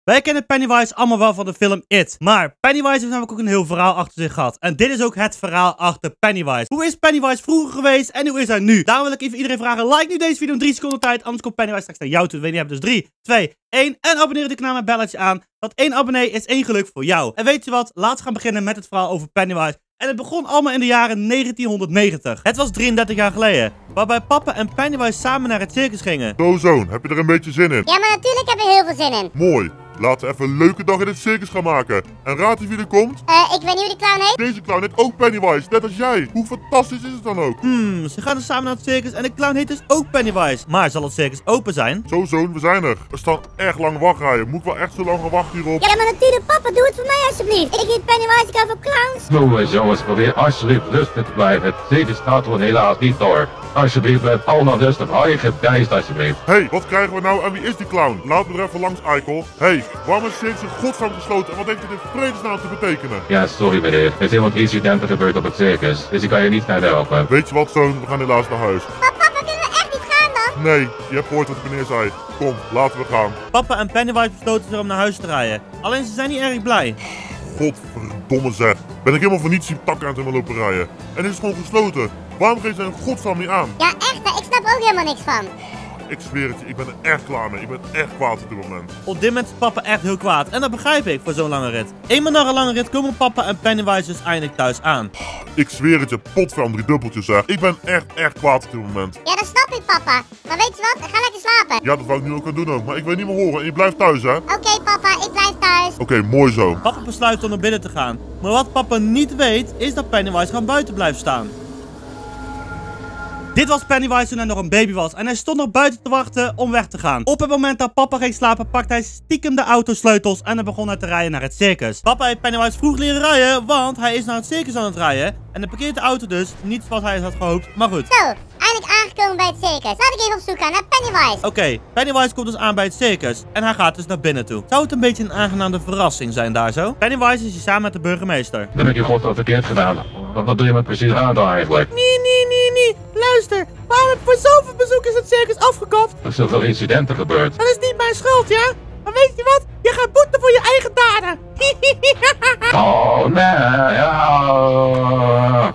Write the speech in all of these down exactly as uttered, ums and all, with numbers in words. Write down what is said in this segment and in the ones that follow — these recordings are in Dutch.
Wij kennen Pennywise allemaal wel van de film It. Maar Pennywise heeft namelijk ook een heel verhaal achter zich gehad. En dit is ook het verhaal achter Pennywise. Hoe is Pennywise vroeger geweest en hoe is hij nu? Daarom wil ik even iedereen vragen, like nu deze video in drie seconden tijd. Anders komt Pennywise straks naar jou toe. Weet je, dus drie, twee, één. En abonneer je kanaal met belletje aan. Want één abonnee is één geluk voor jou. En weet je wat? Laten we gaan beginnen met het verhaal over Pennywise. En het begon allemaal in de jaren negentienhonderdnegentig. Het was drieëndertig jaar geleden. Waarbij papa en Pennywise samen naar het circus gingen. Zo zoon, heb je er een beetje zin in? Ja, maar natuurlijk heb ik er heel veel zin in. Mooi. Laten we even een leuke dag in het circus gaan maken. En raad eens wie er komt? Eh, uh, ik weet niet hoe die clown heet. Deze clown heet ook Pennywise, net als jij. Hoe fantastisch is het dan ook? Hmm, ze gaan dus samen naar het circus en de clown heet dus ook Pennywise. Maar zal het circus open zijn? Zo zoon, we zijn er. Er staan echt lang wachtrijen. Moet ik wel echt zo lang gaan wachten hierop? Ja, maar natuurlijk papa, doe het voor mij alsjeblieft. Ik heet Pennywise, ik hou van clowns. Jongens, jongens, probeer alsjeblieft rustig te blijven. Het circus gaat gewoon helaas niet door. Alsjeblieft, blijf allemaal rustig. Hou je gepijst alsjeblieft. Hé, hey, wat krijgen we nou en wie is die clown? Laat me er even langs, eikel. Hé, hey, waarom is het circus in godsnaam gesloten en wat heeft dit in vredesnaam te betekenen? Ja, sorry meneer. Er is helemaal incidenten gebeurd op het circus, dus ik kan je niet verder helpen. Weet je wat zoon, we gaan helaas naar huis. Maar papa, kunnen we echt niet gaan dan? Nee, je hebt gehoord wat de meneer zei. Kom, laten we gaan. Papa en Pennywise besloten zich om naar huis te rijden. Alleen ze zijn niet erg blij. Godverdomme zeg. Ben ik helemaal van niets zien takken aan het helemaal lopen rijden. En het is gewoon gesloten. Waarom geeft ze een godsnaam niet aan? Ja, echt hè, ik snap er ook helemaal niks van. Ik zweer het je, ik ben er echt klaar mee. Ik ben echt kwaad op dit moment. Op dit moment is papa echt heel kwaad. En dat begrijp ik voor zo'n lange rit. Eenmaal na een lange rit komen papa en Pennywise dus eindelijk thuis aan. Ik zweer het je, potver drie dubbeltjes zeg. Ik ben echt, echt kwaad op dit moment. Ja, dat snap ik papa. Maar weet je wat, ga lekker slapen. Ja, dat wou ik nu ook gaan doen ook. Maar ik wil niet meer horen en je blijft thuis hè. Oké okay, papa, ik blijf thuis. Oké, okay, mooi zo. Papa besluit om naar binnen te gaan. Maar wat papa niet weet, is dat Pennywise gewoon buiten blijft staan. Dit was Pennywise toen hij nog een baby was en hij stond nog buiten te wachten om weg te gaan. Op het moment dat papa ging slapen pakte hij stiekem de autosleutels en dan begon hij te rijden naar het circus. Papa heeft Pennywise vroeg leren rijden, want hij is naar het circus aan het rijden. En dan parkeert de auto dus, niet zoals hij had gehoopt, maar goed. Zo, eindelijk aangekomen bij het circus. Laat ik even op zoek gaan naar Pennywise. Oké, okay, Pennywise komt dus aan bij het circus en hij gaat dus naar binnen toe. Zou het een beetje een aangename verrassing zijn daar zo? Pennywise is hier samen met de burgemeester. Dan heb je god al verkeerd gedaan. Wat, wat doe je met precies aan dan eigenlijk? Nee, nee, nee, nee. Luister, waarom heb ik voor zoveel bezoekers het circus afgekapt? Er zijn zoveel incidenten gebeurd. Dat is niet mijn schuld, ja? Maar weet je wat? Je gaat boeten voor je eigen daden. Oh, nee. Ja.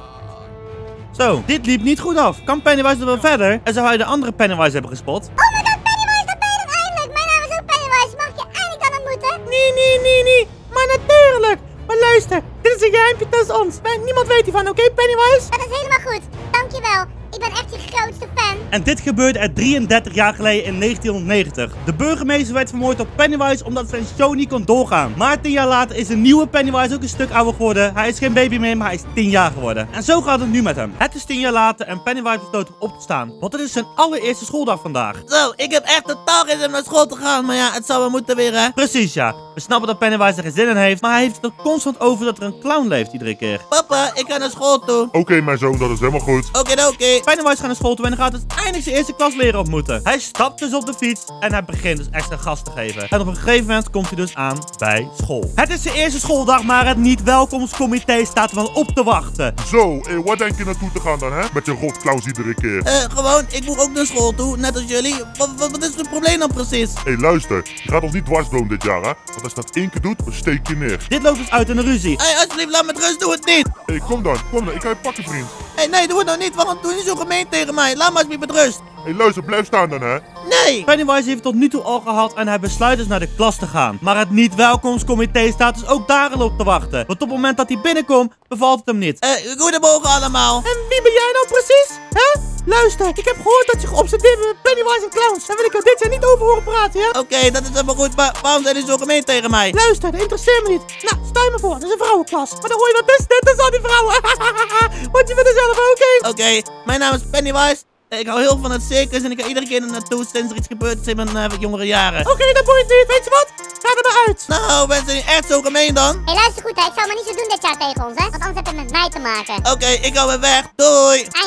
Zo, dit liep niet goed af. Kan Pennywise er wel verder? En zou hij de andere Pennywise hebben gespot? Oh my god, Pennywise, dat ben je dan eindelijk. Mijn naam is ook Pennywise. Mag ik je eindelijk dan ontmoeten? Nee, nee, nee, nee. Maar natuurlijk. Maar luister, dit is een geheimpje tussen ons. Niemand weet hiervan, oké, okay, Pennywise? Dat is helemaal goed. Dankjewel. Ik ben echt je grootste fan. En dit gebeurde er drieëndertig jaar geleden in negentienhonderdnegentig. De burgemeester werd vermoord door Pennywise omdat zijn show niet kon doorgaan. Maar tien jaar later is een nieuwe Pennywise ook een stuk ouder geworden. Hij is geen baby meer, maar hij is tien jaar geworden. En zo gaat het nu met hem. Het is tien jaar later en Pennywise besloot om op te staan. Want het is zijn allereerste schooldag vandaag. Zo, ik heb echt totaal geen zin om naar school te gaan. Maar ja, het zou wel moeten weer, hè? Precies, ja. We snappen dat Pennywise er geen zin in heeft. Maar hij heeft het er constant over dat er een clown leeft iedere keer. Papa, ik ga naar school toe. Oké, okay, mijn zoon, dat is helemaal goed. Oké, okay, oké. Okay. Pennywise gaat naar school toe en dan gaat dus eindelijk zijn eerste klasleraar ontmoeten. Hij stapt dus op de fiets en hij begint dus extra gas te geven. En op een gegeven moment komt hij dus aan bij school. Het is zijn eerste schooldag, maar het niet-welkomstcomité staat er wel op te wachten. Zo, eh, wat denk je naartoe te gaan dan, hè? Met je rotclowns iedere keer. Eh, uh, gewoon, ik moet ook naar school toe, net als jullie. Wat, wat, wat is het probleem dan precies? Hé, hey, luister. Je gaat ons niet dwarsbomen dit jaar, hè? Want als je dat één keer doet, dan steek je neer. Dit loopt dus uit in een ruzie. Hé, hey, alsjeblieft, laat me met rust, doe het niet. Hé, hey, kom dan, kom dan. Ik ga je pakken, vriend. Hé, hey, nee, doe het nou niet. Waarom doe je niet zo gemeen tegen mij? Laat me alsjeblieft met rust. Hé, hey, luister, blijf staan dan, hè? Nee! Pennywise heeft tot nu toe al gehad en hij besluit dus naar de klas te gaan. Maar het niet-welkomstcomité staat dus ook daar al op te wachten. Want op het moment dat hij binnenkomt, bevalt het hem niet. Eh, uh, goedemorgen allemaal. En wie ben jij nou precies? Hè? Luister, ik heb gehoord dat je geobsedeerd bent met Pennywise en clowns. Daar wil ik er dit jaar niet over horen praten, ja? Oké, okay, dat is helemaal goed, maar waarom zijn jullie zo gemeen tegen mij? Luister, dat interesseert me niet. Nou, stel je me voor, dat is een vrouwenklas. Maar dan hoor je wat is dit, dat is al die vrouwen. Want je bent er zelf ook, oké? Okay? Oké, okay, mijn naam is Pennywise. Ik hou heel van het circus en ik ga iedere keer er naartoe sinds er iets gebeurd is in mijn uh, jongere jaren. Oké, okay, dat boeit niet. Weet je wat? Ga er maar uit. Nou, ben je echt zo gemeen dan? Hé, hey, luister goed, hè. Ik zou maar niet zo doen dit jaar tegen ons, hè. Want anders heb je met mij te maken. Oké, okay, ik hou weer weg. Doei. Eindelijk.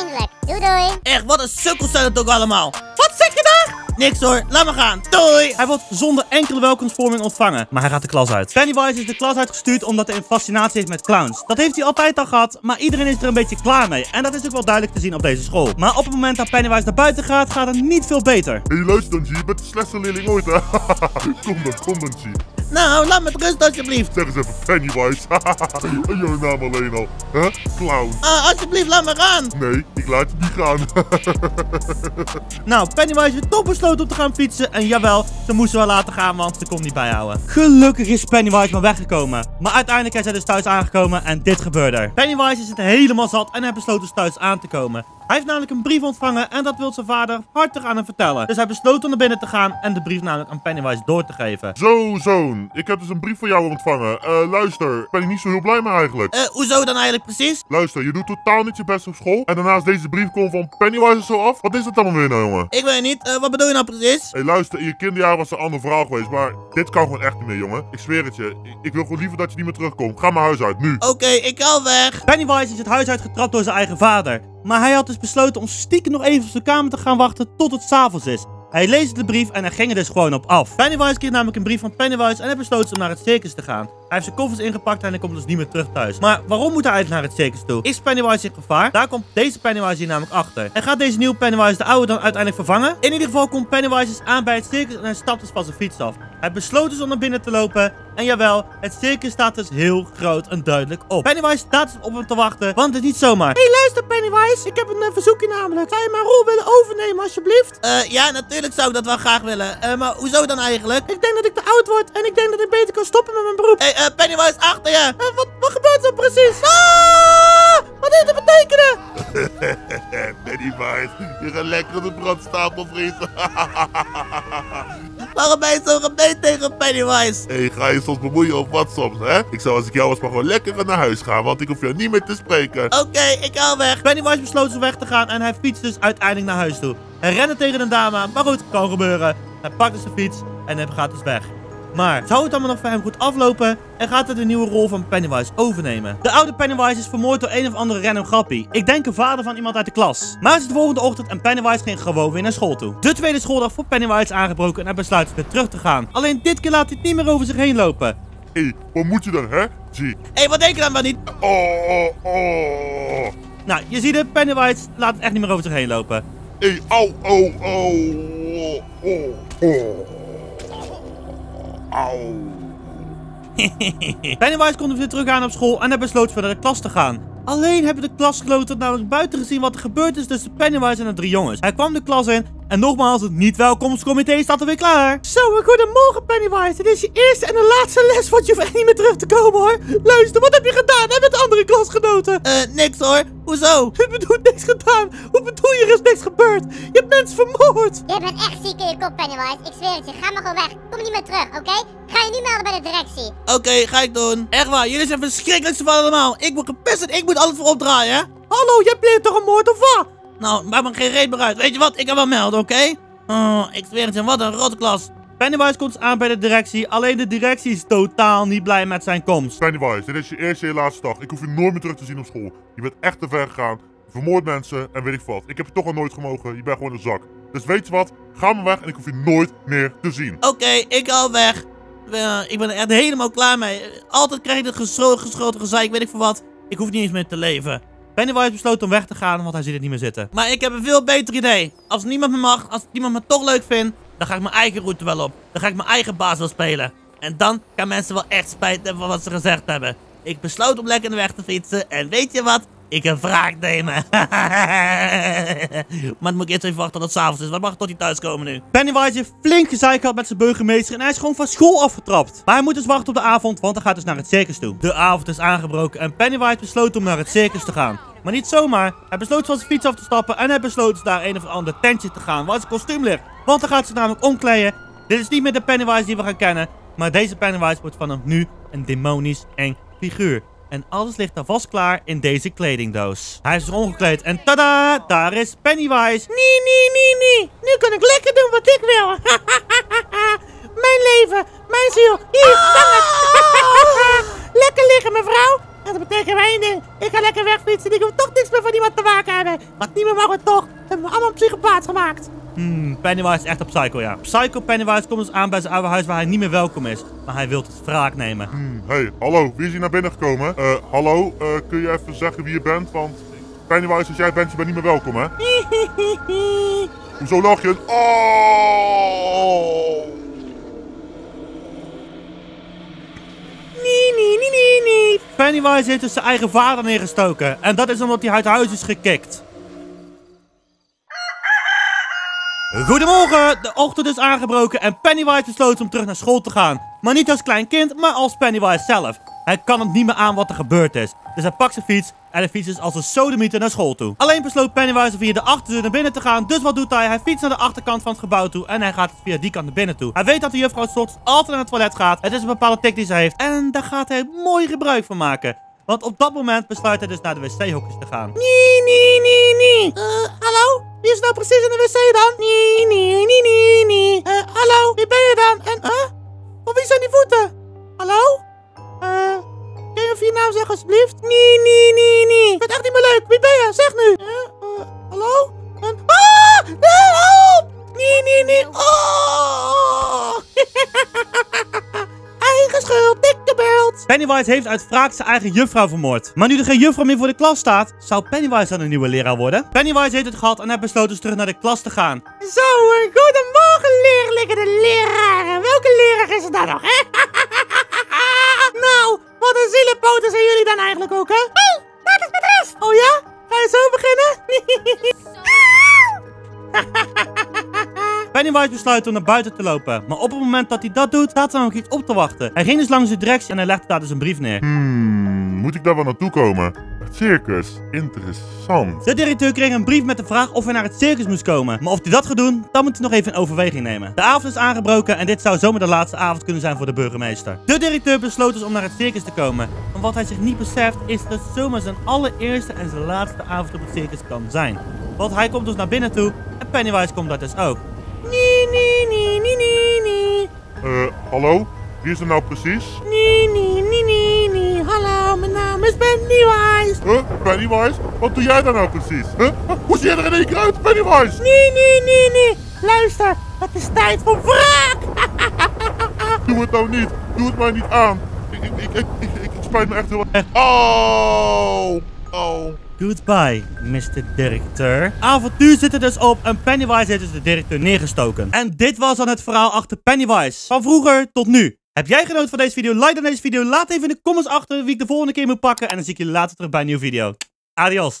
Doei doei. Echt, wat een sukkels zijn het ook allemaal. Wat zeg je daar? Niks hoor, laat me gaan. Doei! Hij wordt zonder enkele welkomstvorming ontvangen, maar hij gaat de klas uit. Pennywise is de klas uitgestuurd omdat hij een fascinatie heeft met clowns. Dat heeft hij altijd al gehad, maar iedereen is er een beetje klaar mee. En dat is ook wel duidelijk te zien op deze school. Maar op het moment dat Pennywise naar buiten gaat, gaat het niet veel beter. Hé, hey, luister dan, G. Je bent de slechtste leerling ooit, hè? Kom dan, kom dan, G. Nou, laat me met rust alsjeblieft. Zeg eens even Pennywise. En jouw naam alleen al. Hè? Clown. Ah, alsjeblieft, laat me gaan. Nee, ik laat je niet gaan. Nou, Pennywise heeft toch besloten om te gaan fietsen. En jawel, ze moesten wel laten gaan, want ze kon niet bijhouden. Gelukkig is Pennywise maar weggekomen. Maar uiteindelijk is hij dus thuis aangekomen en dit gebeurde er. Pennywise is het helemaal zat en hij besloot dus thuis aan te komen. Hij heeft namelijk een brief ontvangen en dat wil zijn vader hartig aan hem vertellen. Dus hij besloot om naar binnen te gaan en de brief namelijk aan Pennywise door te geven. Zo, zoon. Ik heb dus een brief van jou ontvangen. Uh, luister, ben ik niet zo heel blij mee eigenlijk. Eh, uh, hoezo dan eigenlijk precies? Luister, je doet totaal niet je best op school. En daarnaast deze brief komt van Pennywise zo af. Wat is dat dan weer nou, jongen? Ik weet niet. Uh, wat bedoel je nou precies? Hé, hey, luister, in je kinderjaren was het een ander verhaal geweest. Maar dit kan gewoon echt niet meer, jongen. Ik zweer het je. Ik, ik wil gewoon liever dat je niet meer terugkomt. Ga mijn huis uit, nu. Oké, okay, ik ga weg. Pennywise is het huis uitgetrapt door zijn eigen vader. Maar hij had dus besloten om stiekem nog even op zijn kamer te gaan wachten tot het 's avonds is. Hij leest de brief en hij ging er dus gewoon op af. Pennywise kreeg namelijk een brief van Pennywise en hij besloot om naar het circus te gaan. Hij heeft zijn koffers ingepakt en hij komt dus niet meer terug thuis. Maar waarom moet hij eigenlijk naar het circus toe? Is Pennywise in gevaar? Daar komt deze Pennywise hier namelijk achter. En gaat deze nieuwe Pennywise de oude dan uiteindelijk vervangen? In ieder geval komt Pennywise dus aan bij het circus en hij stapt dus van zijn fiets af. Hij besloot dus om naar binnen te lopen. En jawel, het circus staat dus heel groot en duidelijk op. Pennywise staat dus op hem te wachten, want het is niet zomaar. Hé, hey, luister Pennywise, ik heb een uh, verzoekje namelijk. Zou je mijn rol willen overnemen alsjeblieft? Eh, uh, ja, natuurlijk zou ik dat wel graag willen. Uh, maar hoezo dan eigenlijk? Ik denk dat ik te oud word en ik denk dat ik beter kan stoppen met mijn beroep. Hé, hey, uh, Pennywise, achter je! Uh, wat, wat gebeurt er precies? Ah! Wat heeft het betekenen? Pennywise, je gaat lekker op de brandstapel vreten. Waarom ben je zo gemeen tegen Pennywise? Hé, hey, ga je soms bemoeien of wat soms, hè? Ik zou als ik jou was maar gewoon lekker naar huis gaan, want ik hoef jou niet meer te spreken. Oké, okay, ik ga weg. Pennywise besloot zo weg te gaan en hij fietst dus uiteindelijk naar huis toe. Hij rende tegen een dame aan, maar goed, kan gebeuren. Hij pakte zijn fiets en hij gaat dus weg. Maar zou het allemaal nog voor hem goed aflopen en gaat hij de nieuwe rol van Pennywise overnemen? De oude Pennywise is vermoord door een of andere random grappie. Ik denk een vader van iemand uit de klas. Maar het is de volgende ochtend en Pennywise ging gewoon weer naar school toe. De tweede schooldag voor Pennywise is aangebroken en hij besluit weer terug te gaan. Alleen dit keer laat hij het niet meer over zich heen lopen. Hé, hey, wat moet je dan, hè, G? Hé, hey, wat denk je dan maar niet? Oh, oh. Nou, je ziet het, Pennywise laat het echt niet meer over zich heen lopen. Hé, hey, au, au, au. Oh, oh. Au. Pennywise kon dus weer terug aan op school en hij besloot verder de klas te gaan. Alleen hebben de klasgenoten namelijk buiten gezien wat er gebeurd is tussen Pennywise en de drie jongens. Hij kwam de klas in en nogmaals, het niet-welkomstcomité staat er weer klaar. Zo, goedemorgen Pennywise. Dit is je eerste en de laatste les, want je hoeft echt niet meer terug te komen hoor. Luister, wat heb je gedaan? Heb je met andere klasgenoten? Eh, uh, niks hoor. Hoezo? Ik bedoel, niks gedaan. Hoe bedoel je, er is niks gebeurd? Je hebt mensen vermoord. Je bent echt ziek in je kop, Pennywise. Ik zweer het je, ga maar gewoon weg. Kom niet meer terug, oké? Okay? Ga je nu melden bij de directie. Oké, okay, ga ik doen. Echt waar, jullie zijn verschrikkelijkste van allemaal. Ik word gepest en ik moet alles voor opdraaien, hè? Hallo, jij pleegt toch een moord of wat? Nou, maak me geen reet meer uit. Weet je wat? Ik ga wel melden, oké? Okay? Oh, ik zweer het je, wat een rotte klas. Pennywise komt aan bij de directie, alleen de directie is totaal niet blij met zijn komst. Pennywise, dit is je eerste en je laatste dag. Ik hoef je nooit meer terug te zien op school. Je bent echt te ver gegaan, vermoord mensen en weet ik wat. Ik heb je toch al nooit gemogen, je bent gewoon een zak. Dus weet je wat? Ga maar weg en ik hoef je nooit meer te zien. Oké, okay, ik ga weg. Uh, ik ben er echt helemaal klaar mee. Altijd krijg ik het gescho geschoten gezeik, weet ik voor wat. Ik hoef niet eens meer te leven. Pennywise besloot om weg te gaan, want hij ziet het niet meer zitten. Maar ik heb een veel beter idee. Als niemand me mag, als niemand me toch leuk vindt, dan ga ik mijn eigen route wel op. Dan ga ik mijn eigen baas wel spelen. En dan kan mensen wel echt spijt hebben van wat ze gezegd hebben. Ik besloot om lekker de weg te fietsen. En weet je wat? Ik ga wraak nemen. Maar dan moet ik eerst even wachten tot het 's avonds is. Wat mag ik tot hij thuis komen nu? Pennywise heeft flink gezeik gehad met zijn burgemeester. En hij is gewoon van school afgetrapt. Maar hij moet dus wachten op de avond, want hij gaat dus naar het circus toe. De avond is aangebroken en Pennywise besloot om naar het circus te gaan. Maar niet zomaar. Hij besloot van zijn fiets af te stappen. En hij besloot dus naar een of ander tentje te gaan waar zijn kostuum ligt. Want hij gaat zich namelijk omkleden. Dit is niet meer de Pennywise die we gaan kennen. Maar deze Pennywise wordt vanaf nu een demonisch eng figuur. En alles ligt alvast klaar in deze kledingdoos. Hij is er omgekleed en tada, daar is Pennywise. Nee, nee, nee, nee. Nu kan ik lekker doen wat ik wil. Mijn leven, mijn ziel. Hier, vang het. Lekker liggen, mevrouw. dat betekent maar één ding. Ik ga lekker wegfietsen. Ik hoef toch niks meer van iemand te maken hebben. Want niemand mag het toch. Hebben we allemaal een psychopaat gemaakt. Hmm, Pennywise is echt een psycho, ja. Psycho Pennywise komt dus aan bij zijn oude huis waar hij niet meer welkom is. Maar hij wil het wraak nemen. Hmm, hey, hallo. Wie is hier naar binnen gekomen? Eh, hallo. Uh, kun je even zeggen wie je bent? Want Pennywise, als jij bent, je bent niet meer welkom, hè? Hoezo lach je? Oh! Nee, nee, nee, nee, nee. Pennywise heeft dus zijn eigen vader neergestoken. En dat is omdat hij uit huis is gekikt. Goedemorgen, de ochtend is aangebroken en Pennywise besloot om terug naar school te gaan. Maar niet als klein kind, maar als Pennywise zelf. Hij kan het niet meer aan wat er gebeurd is. Dus hij pakt zijn fiets en de fiets is als een sodemieter naar school toe. Alleen besloot Pennywise via de achterdeur naar binnen te gaan. Dus wat doet hij? Hij fietst naar de achterkant van het gebouw toe en hij gaat via die kant naar binnen toe. Hij weet dat de juffrouw soms altijd naar het toilet gaat. Het is een bepaalde tik die ze heeft en daar gaat hij mooi gebruik van maken. Want op dat moment besluit hij dus naar de wc-hokjes te gaan. Nee, nee, nee, nee. Uh, hallo? Wie is nou precies in de wc dan? Nee, nee, nee, nee, nee. Uh, hallo? Wie ben je dan? En, huh? Van wie zijn die voeten? Hallo? Eh, kun je even je naam zeggen alsjeblieft? Nee, nee, nee, nee. Ik vind het echt niet meer leuk. Wie ben je? Zeg nu. Uh, uh, hallo? En, ah! Nee, help! Nee, nee, nee. Oh! Eigen schuld, dikke beeld. Pennywise heeft uit wraak zijn eigen juffrouw vermoord. Maar nu er geen juffrouw meer voor de klas staat, zou Pennywise dan een nieuwe leraar worden? Pennywise heeft het gehad en hij besloot dus terug naar de klas te gaan. Zo, goedemorgen leerlingen, de leraren. Welke leraar is er dan nog, hè? Nou, wat een zielenpoten zijn jullie dan eigenlijk ook, hè? Hé, hey, laat eens met rust. Oh ja? Ga je zo beginnen? Pennywise besluit om naar buiten te lopen. Maar op het moment dat hij dat doet, staat er nog iets op te wachten. Hij ging dus langs de directie en hij legde daar dus een brief neer. Hmm, moet ik daar wel naartoe komen? Het circus. Interessant. De directeur kreeg een brief met de vraag of hij naar het circus moest komen. Maar of hij dat gaat doen, dan moet hij nog even in overweging nemen. De avond is aangebroken en dit zou zomaar de laatste avond kunnen zijn voor de burgemeester. De directeur besloot dus om naar het circus te komen. Maar wat hij zich niet beseft is dat het zomaar zijn allereerste en zijn laatste avond op het circus kan zijn. Want hij komt dus naar binnen toe en Pennywise komt daar dus ook. Nee, nee, nee, nee, nee, nee. Eh, uh, hallo? Wie is er nou precies? Nee, nee, nee, nee, nee. Hallo, mijn naam is Pennywise. Huh? Pennywise? Wat doe jij daar nou precies? Huh? Hoe zie je er in één keer uit, Pennywise? Nee, nee, nee, nee. Luister, het is tijd voor wraak. Doe het nou niet. Doe het mij niet aan. Ik, ik, ik, ik, ik, ik spijt me echt heel erg. Oh! Oh. Goodbye, mister Directeur. Avontuur zit er dus op en Pennywise heeft dus de directeur neergestoken. En dit was dan het verhaal achter Pennywise. Van vroeger tot nu. Heb jij genoten van deze video? Like dan deze video. Laat even in de comments achter wie ik de volgende keer moet pakken. En dan zie ik jullie later terug bij een nieuwe video. Adios.